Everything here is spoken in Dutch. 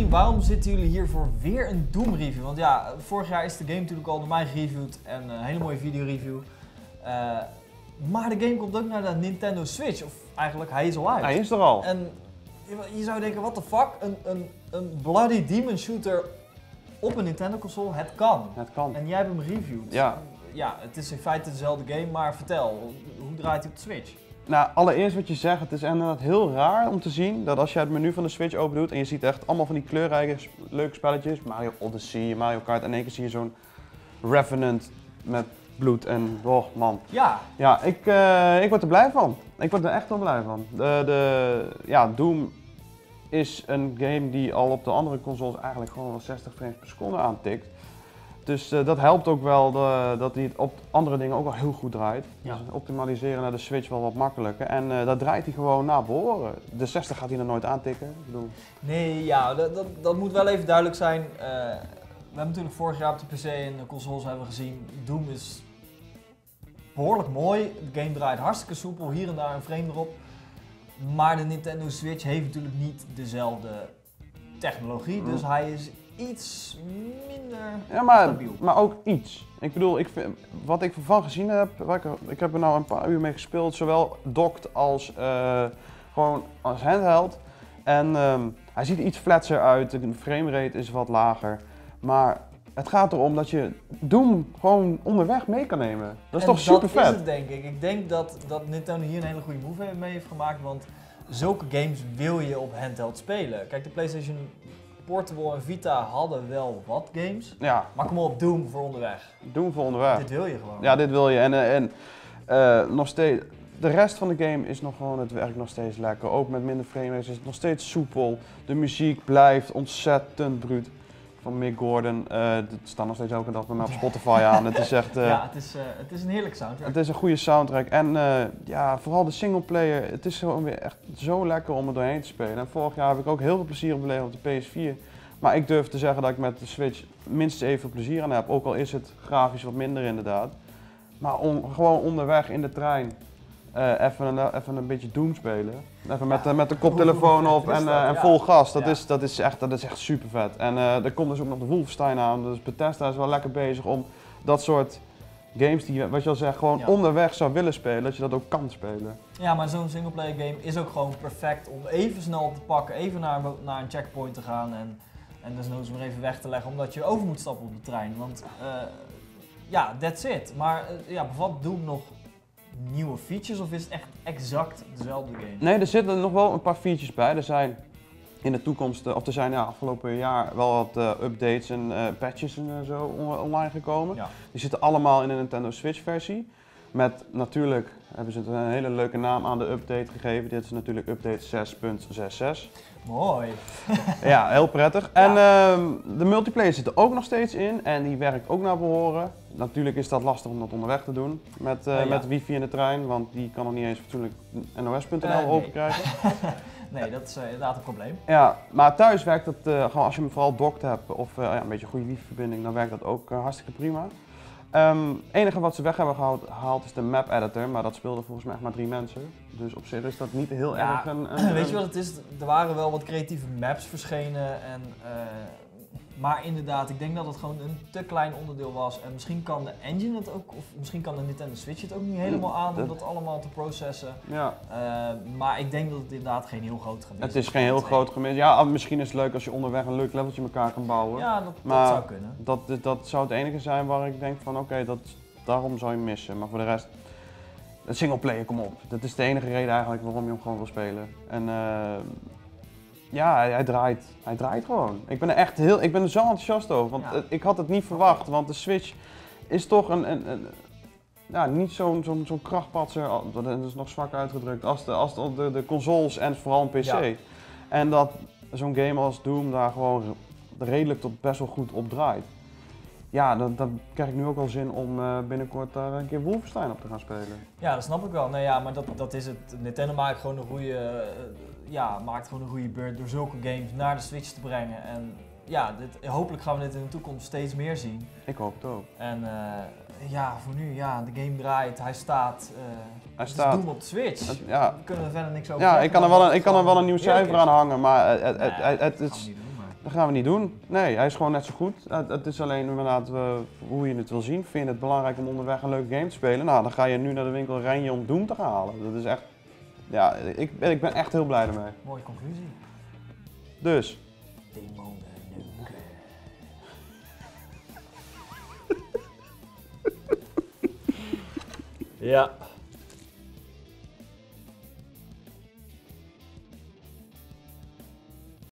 waarom zitten jullie hier voor weer een Doom review? Want ja, vorig jaar is de game natuurlijk al door mij gereviewd en een hele mooie videoreview. Maar de game komt ook naar de Nintendo Switch, of eigenlijk hij is al uit. Hij is er al. En je zou denken, what the fuck, een bloody demon shooter op een Nintendo console, het kan. Het kan. En jij hebt hem reviewed. Ja. Ja, het is in feite dezelfde game, maar vertel, hoe draait hij op de Switch? Nou, allereerst wat je zegt, het is inderdaad heel raar om te zien dat als je het menu van de Switch open doet en je ziet echt allemaal van die kleurrijke, leuke spelletjes, Mario Odyssey, Mario Kart, en in één keer zie je zo'n Revenant met bloed en, oh man. Ja. Ja, ik word er blij van. Ik word er echt wel blij van. Ja, Doom is een game die al op de andere consoles eigenlijk gewoon wel 60 frames per seconde aantikt. Dus dat helpt ook wel dat hij het op andere dingen ook wel heel goed draait. Ja. Dus optimaliseren naar de Switch wel wat makkelijker. En dat draait hij gewoon naar behoren. De 60 gaat hij er nooit aantikken. Ik bedoel. Nee, ja, dat moet wel even duidelijk zijn. We hebben natuurlijk vorig jaar op de PC en de consoles hebben we gezien, Doom is behoorlijk mooi. De game draait hartstikke soepel, hier en daar een frame erop. Maar de Nintendo Switch heeft natuurlijk niet dezelfde technologie, dus hij is iets minder stabiel. Maar ook iets. Ik bedoel, wat ik ervan gezien heb, ik heb er nou een paar uur mee gespeeld, zowel docked als gewoon als handheld. En hij ziet er iets flatser uit, de framerate is wat lager. Maar het gaat erom dat je Doom gewoon onderweg mee kan nemen. Dat is toch super vet? Dat is het, denk ik. Ik denk dat Nintendo hier een hele goede move mee heeft gemaakt, want zulke games wil je op handheld spelen. Kijk, de PlayStation Portable en Vita hadden wel wat games, Ja. maar kom op, Doom voor onderweg. Doom voor onderweg. Dit wil je gewoon. Ja, dit wil je. En nog steeds, de rest van de game is nog gewoon, het werkt nog steeds lekker. Ook met minder frames is het nog steeds soepel. De muziek blijft ontzettend bruut. Van Mick Gordon, het staat nog steeds elke dag bij mij op Spotify aan. Het is echt... ja, het is een heerlijke soundtrack. Het is een goede soundtrack en ja, vooral de singleplayer, het is gewoon weer echt zo lekker om er doorheen te spelen. En vorig jaar heb ik ook heel veel plezier beleefd op de PS4. Maar ik durf te zeggen dat ik met de Switch minstens even plezier aan heb, ook al is het grafisch wat minder inderdaad. Maar gewoon onderweg in de trein even een beetje Doom spelen. Even met de koptelefoon op en vol gas. Dat is echt super vet. En er komt dus ook nog de Wolfenstein aan. Dus Bethesda is wel lekker bezig om dat soort games die, wat je al zegt, gewoon onderweg zou willen spelen, dat je dat ook kan spelen. Ja, maar zo'n singleplayer game is ook gewoon perfect om even snel te pakken, even naar een checkpoint te gaan en desnoods weer even weg te leggen, omdat je over moet stappen op de trein. Want ja, that's it. Maar ja, bevat Doom nog nieuwe features of is het echt exact dezelfde game? Nee, er zitten nog wel een paar features bij. Er zijn in de toekomst, of er zijn afgelopen jaar wel wat updates en patches en zo online gekomen. Ja. Die zitten allemaal in de Nintendo Switch versie. Met natuurlijk hebben ze een hele leuke naam aan de update gegeven. Dit is natuurlijk update 6.66. Mooi. Ja, heel prettig. En de multiplayer zit er ook nog steeds in en die werkt ook naar behoren. Natuurlijk is dat lastig om dat onderweg te doen met wifi in de trein, want die kan nog niet eens fatsoenlijk nos.nl open krijgen. Nee, dat is inderdaad een probleem. Ja, maar thuis werkt het gewoon als je hem vooral docked hebt of een beetje een goede wifi-verbinding, dan werkt dat ook hartstikke prima. Het enige wat ze weg hebben gehaald is de map editor, maar dat speelden volgens mij echt maar 3 mensen. Dus op zich is dat niet heel erg weet je wat het is? Er waren wel wat creatieve maps verschenen maar inderdaad, ik denk dat het gewoon een te klein onderdeel was. En misschien kan de engine het ook, of misschien kan de Nintendo Switch het ook niet helemaal aan om dat allemaal te processen. Ja. Maar ik denk dat het inderdaad geen heel groot gemis is. Het is geen heel groot gemis. Ja, misschien is het leuk als je onderweg een leuk leveltje elkaar kan bouwen. Ja, dat zou kunnen. Dat zou het enige zijn waar ik denk van oké, daarom zou je missen. Maar voor de rest, het singleplayer, kom op. Dat is de enige reden eigenlijk waarom je hem gewoon wil spelen. En ja, hij draait gewoon. Ik ben er zo enthousiast over, want ik had het niet verwacht, want de Switch is toch niet zo'n krachtpatser, dat is nog zwak uitgedrukt, als de consoles en vooral een PC. Ja. En dat zo'n game als Doom daar gewoon redelijk tot best wel goed op draait. Ja, dan krijg ik nu ook wel zin om binnenkort daar een keer Wolfenstein op te gaan spelen. Ja, dat snap ik wel. Nee, ja, maar dat is het. Nintendo maakt gewoon een goede beurt door zulke games naar de Switch te brengen. En ja, hopelijk gaan we dit in de toekomst steeds meer zien. Ik hoop het ook. En ja, voor nu, de game draait, hij staat. Hij staat. Doom op de Switch. Daar kunnen we verder niks over zeggen. Ik kan er wel een nieuw cijfer aan hangen, maar Dat gaan we niet doen. Nee, hij is gewoon net zo goed. Het is alleen inderdaad hoe je het wil zien. Vind je het belangrijk om onderweg een leuke game te spelen? Nou, dan ga je nu naar de winkel rijden om Doom te gaan halen. Dat is echt... Ja, ik ben echt heel blij ermee. Mooie conclusie. Dus. Demonen neuken. Ja.